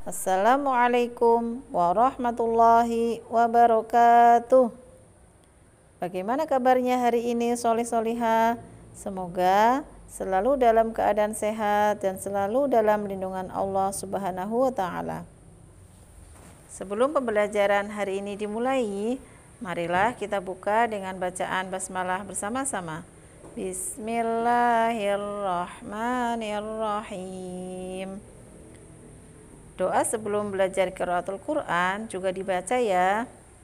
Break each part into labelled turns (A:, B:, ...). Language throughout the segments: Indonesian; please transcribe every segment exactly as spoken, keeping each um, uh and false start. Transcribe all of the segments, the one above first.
A: Assalamualaikum warahmatullahi wabarakatuh. Bagaimana kabarnya hari ini solih-solihah? Semoga selalu dalam keadaan sehat dan selalu dalam lindungan Allah Subhanahu wa ta'ala. Sebelum pembelajaran hari ini dimulai, marilah kita buka dengan bacaan basmalah bersama-sama. Bismillahirrahmanirrahim. Doa sebelum belajar qiraatul Quran juga dibaca ya.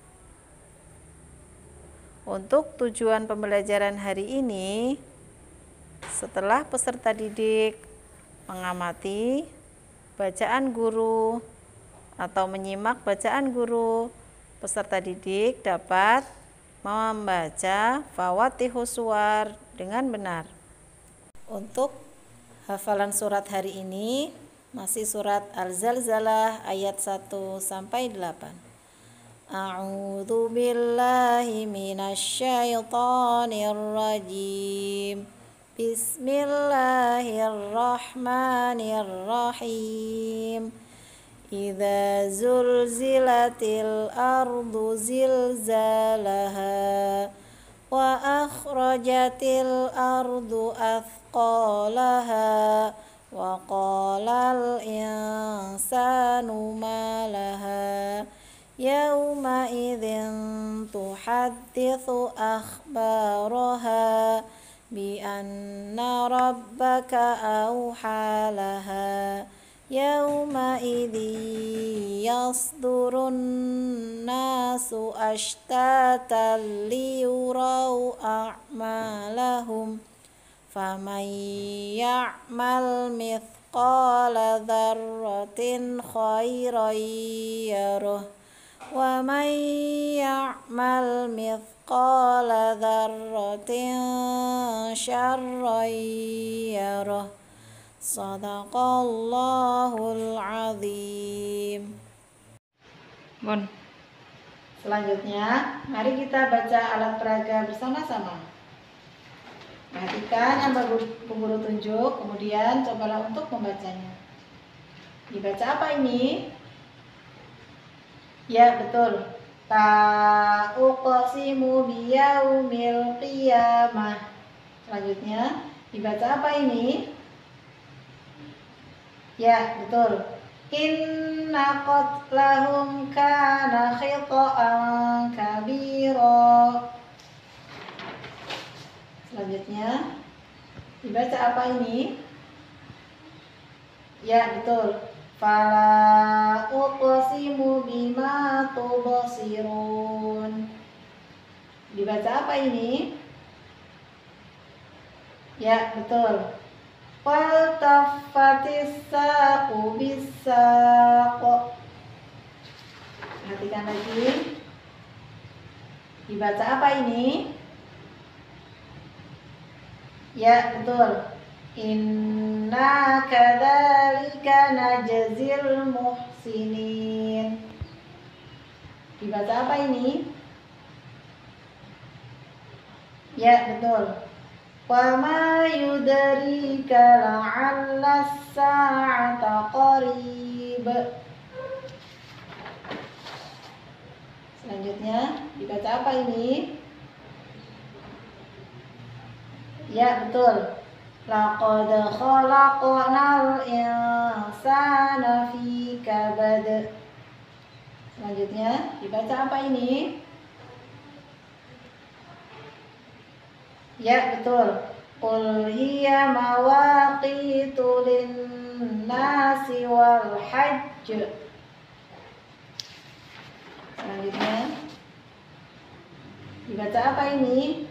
A: Untuk tujuan pembelajaran hari ini, setelah peserta didik mengamati bacaan guru atau menyimak bacaan guru, peserta didik dapat membaca Fawatihus Suwar dengan benar. Untuk hafalan surat hari ini masih surat Al-Zalzalah ayat satu sampai delapan. A'udzu billahi minasyaitonir rajim. Bismillahirrahmanirrahim. Idza zulzilatil ardu zilzalaha wa akhrajatil ardu athqalaha wa qalal insanu ma laha yawma idzin tuhadditsu akhbaraha bi anna rabbaka awhalaha yawma idzi yasdurun nasu ashtatan liyurau a'malahum faman ya'mal mithqala dzarratin khairan yarah wa man ya'mal mithqala dzarratin syarran yarah. Shadaqallahul azim. Bon. Selanjutnya, mari kita baca alat peraga bersama-sama. Perhatikan apa Bu Guru tunjuk, kemudian cobalah untuk membacanya. Dibaca apa ini? Ya, betul. Ta uqsimu biyaumil qiyamah. Selanjutnya, dibaca apa ini? Ya, betul. Inna qatlahum kana khita'an kabira. Selanjutnya, dibaca apa ini? Ya, betul. Fala uqsimu bima tubsirun. Dibaca apa ini? Ya, betul. Wal taffatis saqu bis-saq. Perhatikan lagi. Dibaca apa ini? Ya, betul. Inna kadzalika najzil muhsinin. Dibaca apa ini? Ya, betul. Wa ma yudrika la'alla as-sa'ata qarib. Selanjutnya, dibaca apa ini? Ya, betul. Laqad khalaqnal insana fi kabad. Selanjutnya, dibaca apa ini? Ya, betul. Qul hiya mawaqitu lin-nasi wal hajj. Selanjutnya, dibaca apa ini?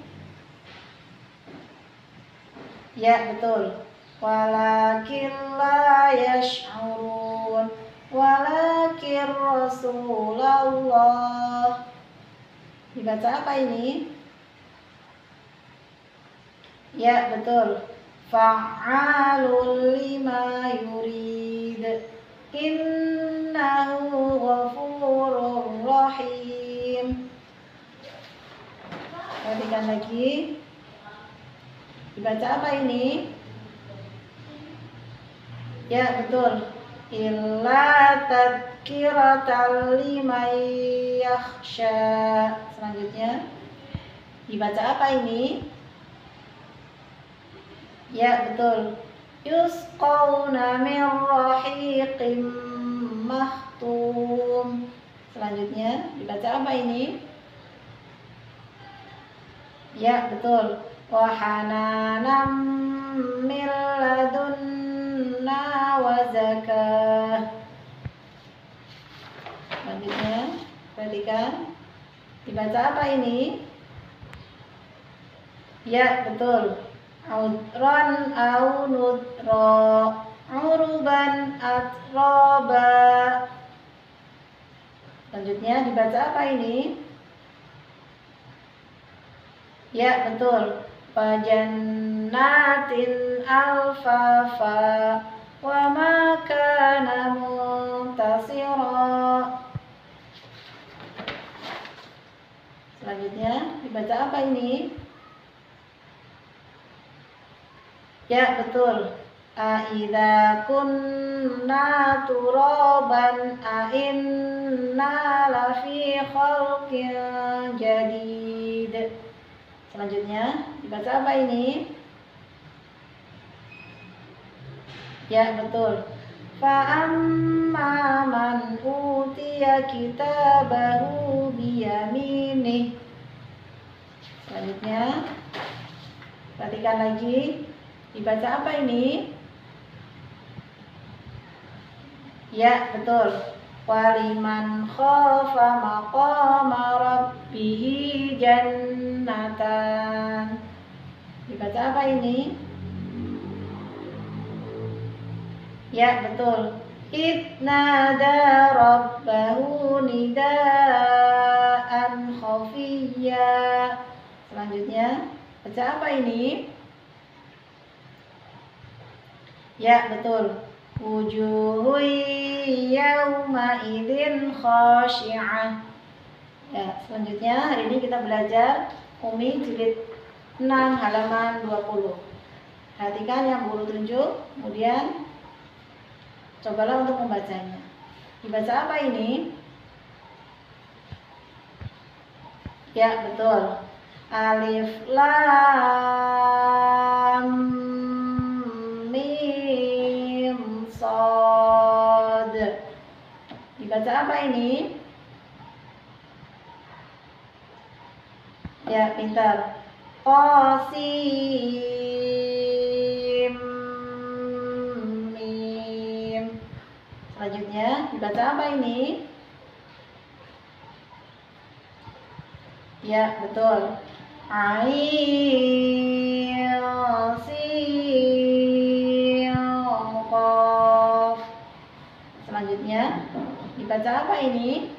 A: Ya, betul. Walakin la yash'urun. Walakin Rasulullah. Dibaca apa ini? Ya, betul. Fa'alul lima yurid. Innahu ghafurur rahim. Perhatikan lagi. Dibaca apa ini? Ya, betul. Illa tadhkiratan liman yakhsha. Selanjutnya dibaca apa ini? Ya, betul. Yusqawna min rahiqim mahtum. Selanjutnya dibaca apa ini? Ya, betul. Wa hananan min ladunna wa zakah. Selanjutnya, perhatikan. Dibaca apa ini? Ya, betul. Udran au nudra, uruban atroba. Selanjutnya dibaca apa ini? Ya, betul. Fajannatin alfafa wa ma kana muntasira. Selanjutnya dibaca apa ini? Ya, betul. Aidza kunna turaban ainna lafi khalqin jadid. Selanjutnya dibaca apa ini? Ya, betul. Fa amma man utiya kitabahu biyaminih. Selanjutnya perhatikan lagi. Dibaca apa ini? Ya, betul. Waliman khafa maqama rabbih jannatan. Dibaca apa ini? Ya, betul. Idnada rabbahu nidaan khafiyya. Selanjutnya, baca apa ini? Ya, betul. Wujuhun yawma idzin khashi'ah. Ya, selanjutnya hari ini kita belajar Umi jilid enam halaman dua puluh. Perhatikan yang guru tunjuk, kemudian cobalah untuk membacanya. Dibaca apa ini? Ya, betul. Alif lam mim shad. Dibaca apa ini? Ya, pintar. Qasim mim. Selanjutnya dibaca apa ini? Ya, betul. Ain sin qaf. Selanjutnya dibaca apa ini?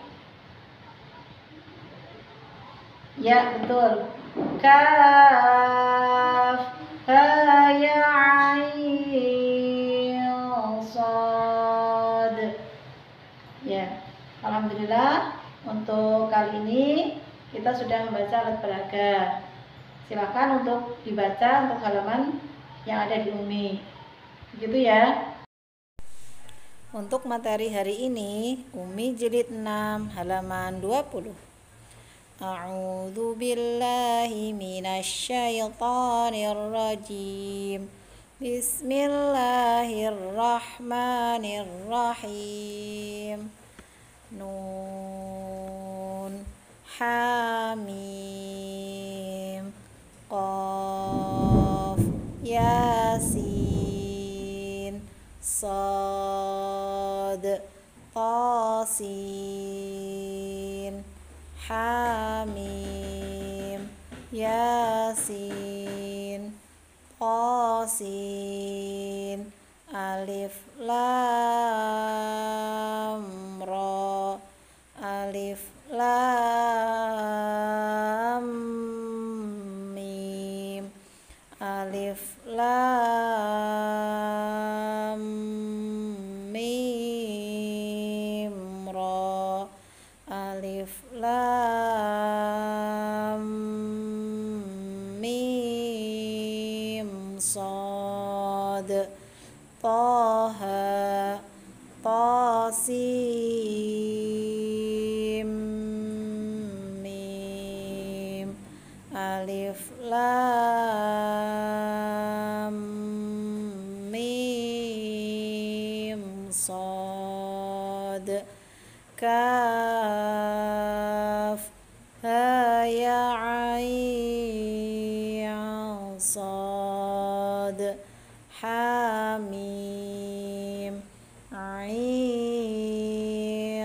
A: Ya, betul. Kaf ha ya ain shad. Ya, alhamdulillah untuk kali ini kita sudah membaca alat peraga. Silakan untuk dibaca untuk halaman yang ada di Umi. Begitu ya. Untuk materi hari ini, Umi jilid enam halaman dua puluh. A'udzu billahi minasyaitonir rajim. Bismillahirrahmanirrahim. Nun Hamim Qaf Yasin Sad Qasin Hamim Yasin Qasin Alif Lam Ra Alif Lam Mim Alif Lam Mim Ra Alif Lam Mim Shad Taha Qasim Mim Alif Lam Mim Shad Kaf Ha Ya Ain Shad Hamim Ain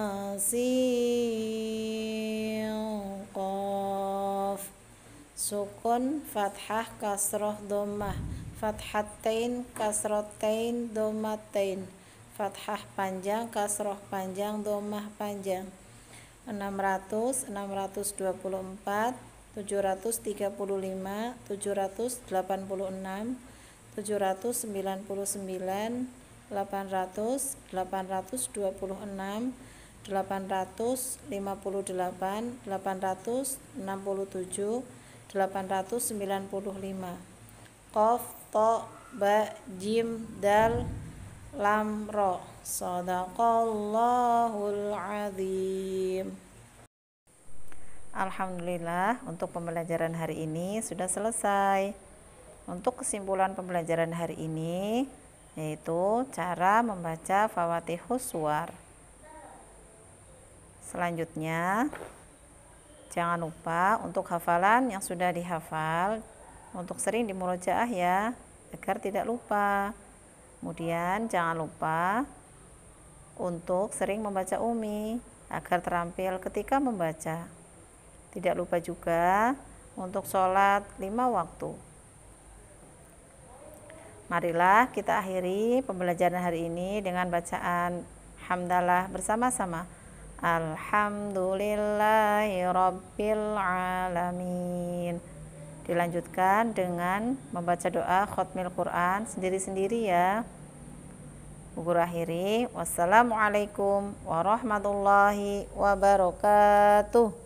A: Sin Qaf Sukun fathah kasroh dhammah fathatain kasrotain dhammatain fathah panjang kasroh panjang dhammah panjang enam ratus, enam ratus dua puluh empat, tujuh ratus tiga puluh lima, tujuh ratus delapan puluh enam, tujuh ratus sembilan puluh sembilan, delapan ratus, delapan ratus dua puluh enam, delapan ratus lima puluh delapan, delapan ratus enam puluh tujuh, delapan ratus sembilan puluh lima. Qaf, ta, ba, jim, dal, lam, ro. Shadaqallahul azim. Alhamdulillah, untuk pembelajaran hari ini sudah selesai. Untuk kesimpulan pembelajaran hari ini yaitu cara membaca Fawatihus Suwar. Selanjutnya, jangan lupa untuk hafalan yang sudah dihafal untuk sering dimurojaah ya, agar tidak lupa. Kemudian jangan lupa untuk sering membaca umi agar terampil ketika membaca. Tidak lupa juga untuk sholat lima waktu. Marilah kita akhiri pembelajaran hari ini dengan bacaan hamdalah bersama-sama. Alhamdulillahi Rabbil Alamin. Dilanjutkan dengan membaca doa khotmil Quran sendiri-sendiri ya. Bu Guru akhiri, wassalamualaikum warahmatullahi wabarakatuh.